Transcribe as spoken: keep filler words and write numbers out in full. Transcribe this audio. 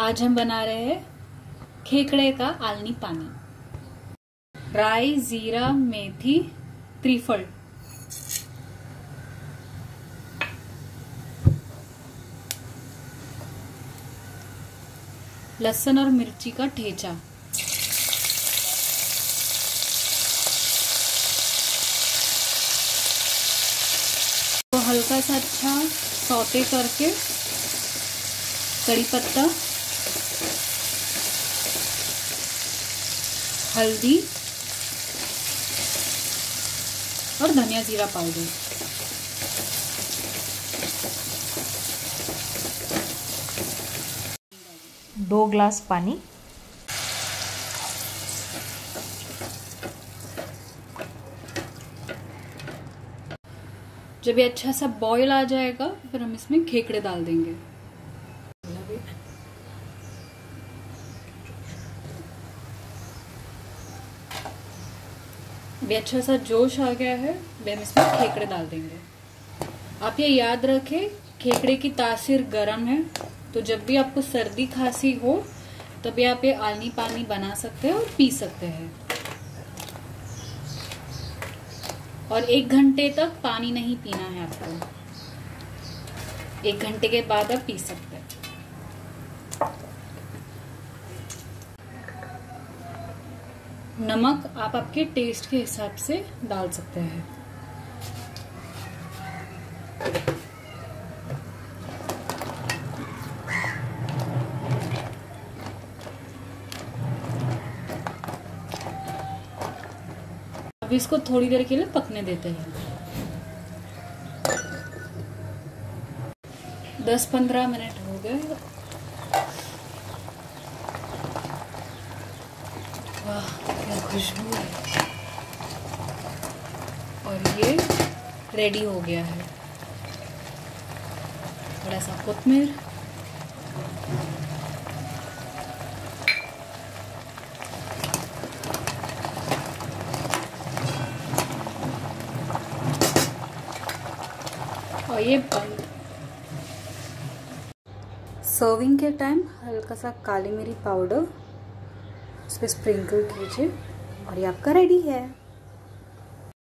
आज हम बना रहे हैं खेकड़े का आलनी पानी। राई, जीरा, मेथी, त्रिफल, लहसुन और मिर्ची का ठेचा, तो हल्का सा अच्छा सौते करके कड़ी पत्ता, हल्दी और धनिया जीरा पाउडर। दो ग्लास पानी, जब ये अच्छा सा बॉईल आ जाएगा फिर हम इसमें खेकड़े डाल देंगे। भी अच्छा सा जोश आ गया है, भी हम इसमें खेकड़े डाल देंगे। आप ये याद रखें, खेकड़े की तासीर गर्म है, तो जब भी आपको सर्दी खांसी हो तभी आप ये आलनी पानी बना सकते हैं और पी सकते हैं। और एक घंटे तक पानी नहीं पीना है आपको, एक घंटे के बाद आप पी सकते हैं। नमक आप आपके टेस्ट के हिसाब से डाल सकते हैं। अब इसको थोड़ी देर के लिए पकने देते हैं। दस पंद्रह मिनट हो गए। वाह क्या खुशबू है। और ये रेडी हो गया है। थोड़ा सा कोथिमीर, और ये बंद। सर्विंग के टाइम हल्का सा काली मिरी पाउडर उस पर स्प्रिंकल कीजिए और ये आपका रेडी है।